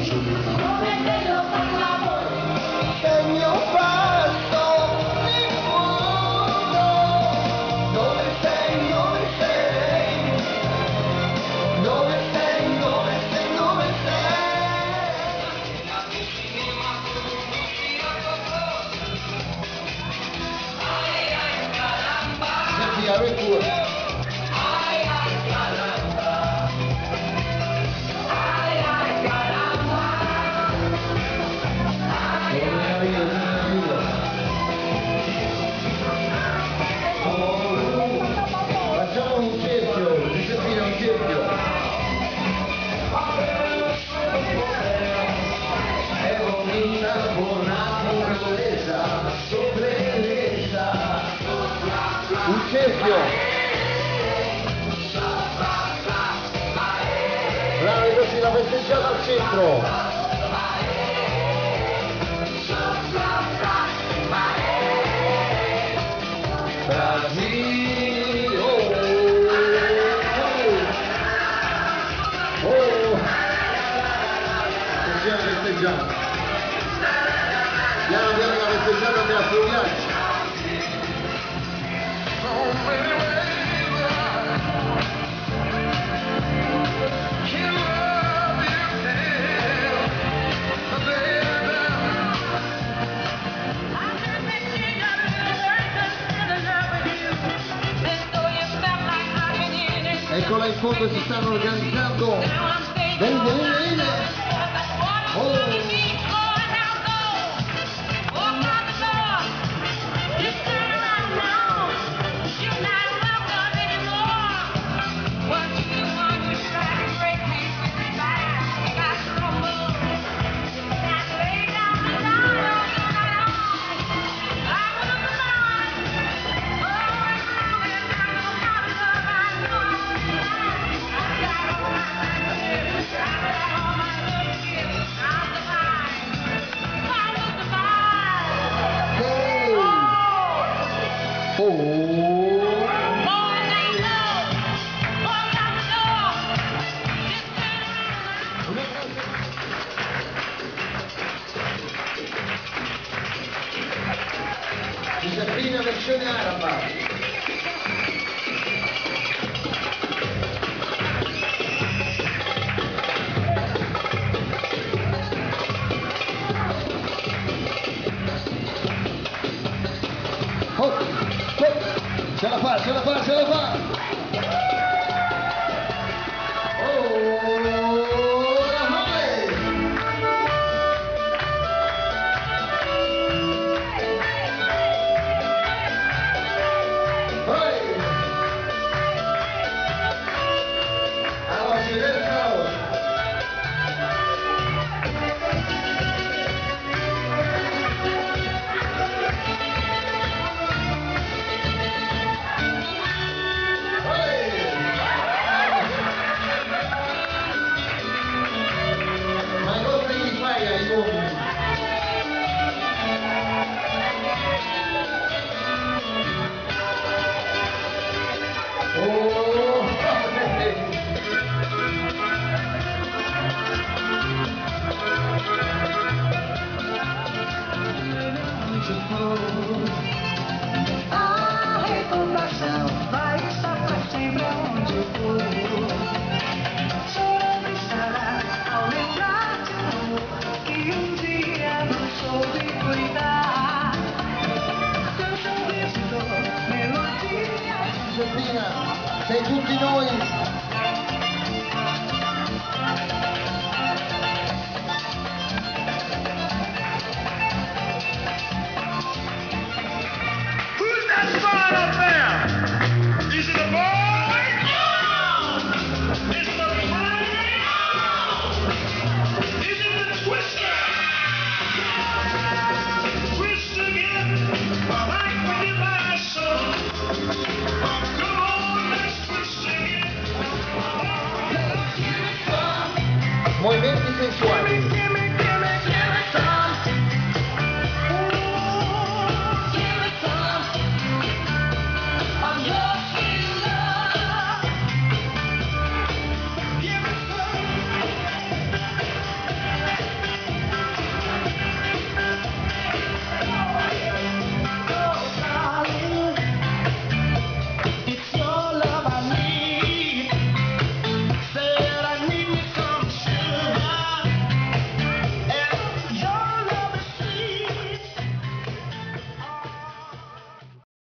Very good. Facciamo un cerchio, disciplina un cerchio. È una buona sorpresa, sorpresa. Un cerchio. Bravo, così la festeggiata al centro. Brasile. Festeggiamo. Piano piano la festeggiata per affrontare. Eccola in fondo, si stanno organizzando. Bene, bene, bene. Oh. Giuseppina versione araba. Oh, oh, ce la fa, ce la fa, ce la fa. A recordação vai estar pra sempre onde eu for. Chorando estará ao lembrar de amor que dia não soube cuidar. Cantando esse dor, melodia. Giuseppina, sei tutti noi. Movimenti sensuali.